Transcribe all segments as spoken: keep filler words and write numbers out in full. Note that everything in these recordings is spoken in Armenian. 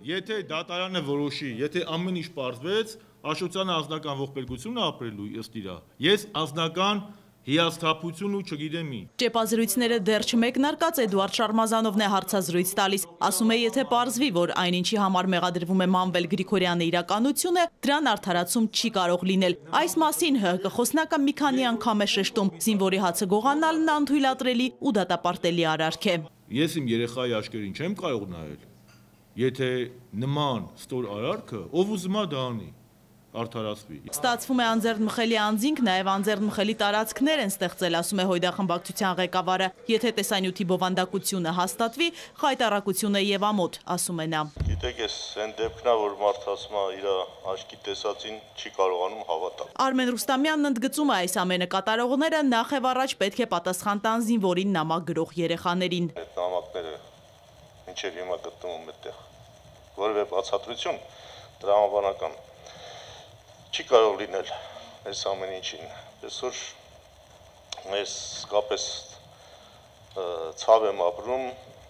Եթե դատարանը որոշի, եթե ամեն ինչ պարզվեց, Աշոտյանը անձնական ողբերգություն ապրելու ըստ իրա, ես անձնական հիասթափություն ու չգիտեմ ինչ։ Ճեպազրույցները դեռ չմեկնարկած Էդուարդ Շարմազանովն է հարցազրույց տալիս, ասում է, եթե պարզվի, որ այնինչի համար մեղադրվում է Մանվել Գրիգորյանը իրականություն է, դրան արդարացում չի կարող լինել։ Այս մասին ՀՀԿ խոսնակը մի քանի անգամ է շեշտում, զինվորի հացը գողանալն անթույլատրելի ու դատապարտելի արարք է։ Ես իմ երեխայի աչքերին չեմ կարող նայել, եթե նման ստոր արարքը ով ուզում է դա անի, արդարացվի։ Ստացվում է Անձեռն Մխելի անձինք նաև Անձեռն Մխելի տարածքներ են ստեղծել, ասում է Հույդախմբակցության ղեկավարը։ Եթե տեսանյութի բովանդակությունը հաստատվի, խայտառակությունը եւ ամոթ, ասում է նա։ Գիտեք, ես այն դեպքն է, որ մարդը ասում է իր աչքի տեսածին չի կարողանում հավատալ։ Արմեն Ռուստամյանն ընդգծում է այս ամենը կատարողները նախ եւ առաջ պետք է պատասխան տան զինվորին նամակ գրող երեխաներին։ Այդ նամակները ինչեր հիմա գտնվում այդտեղ, որևէ բացատրություն տրամաբանական չի կարող լինել այս ամեն ինչին։ Այսօր ես իսկապես ցավ եմ ապրում,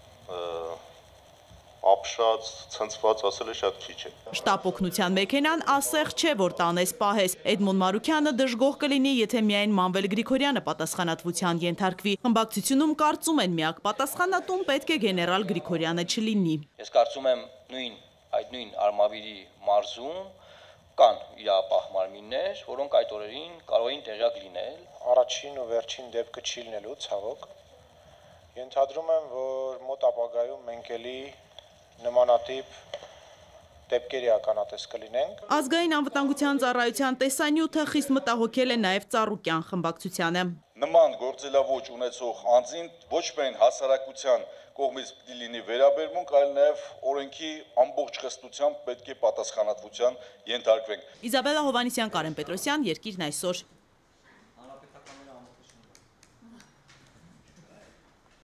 ապշած, ցնցված ասելը շատ քիչ է։ Շտապ օգնության մեքենան ասեղ չէ, որ տանես պահես։ Էդմոն Մարուքյանը դժգոհ կլինի, եթե միայն Մանվել Գրիգորյանը պատասխանատվության ենթարկվի։ Խմբակցությունում կարծում են, միակ պատասխանատուն պետք է գեներալ Գրիգորյանը չլինի։ Ես կարծում եմ նույն այդ նույն Արմավիրի մարզում կան իրապահ մարմիններ, որոնք այդ օրերին կարող էին տեղյակ լինել։ Առաջին ու վերջին դեպքը չի լինելու, ցավոք։ Ենթադրում եմ, որ մոտ ապագայում մենք էլի նմանատիպ դեպքերի ականատես կլինենք։ Ազգային անվտանգության ծառայության տեսանյութը խիստ մտահոգել է նաև Ծառուկյան խմբակցությանը։ Նման գործելավոճ ունեցող անձին ոչ միայն հասարակության կողմից պիտի լինի վերաբերմունք, այլ նաև օրենքի ամբողջ խստությամբ պետք է պատասխանատվության ենթարկվենք։ Իզաբելլա Հովհաննիսյան, Կարեն Պետրոսյան, Երկիրն այսօր։